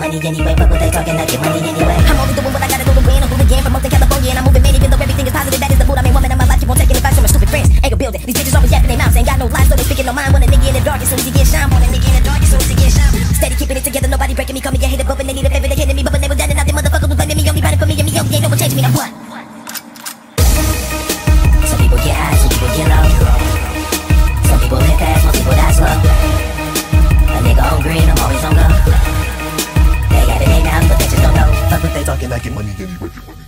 money anyway. Fuck what they talking, I get money anyway. I'm only doing what I gotta do to win. I'm moving again from Oakland, California, and I'm moving man even though everything is positive. That is the mood. I'm a woman in my life, you won't take any advice from my stupid friends. Ain't gonna build it. These bitches always yapping their mouths, ain't got no life, so they speaking no mind. Want a nigga in the dark as soon as he get shine. Want a nigga in the dark as soon as he get shine. Steady keeping it together, nobody breaking me. Call me a hater, but when they need a favor, they hitting me. But when they was down and out, them motherfuckers was blaming me. Only riding for me and me only. Ain't no one changing me. I'm what? Some people get high, some people get low. Some people live fast, most people die slow. A nigga on green, I'm always on go. They got it, they now, but they just don't know. Fuck what they talking, I get money anyway.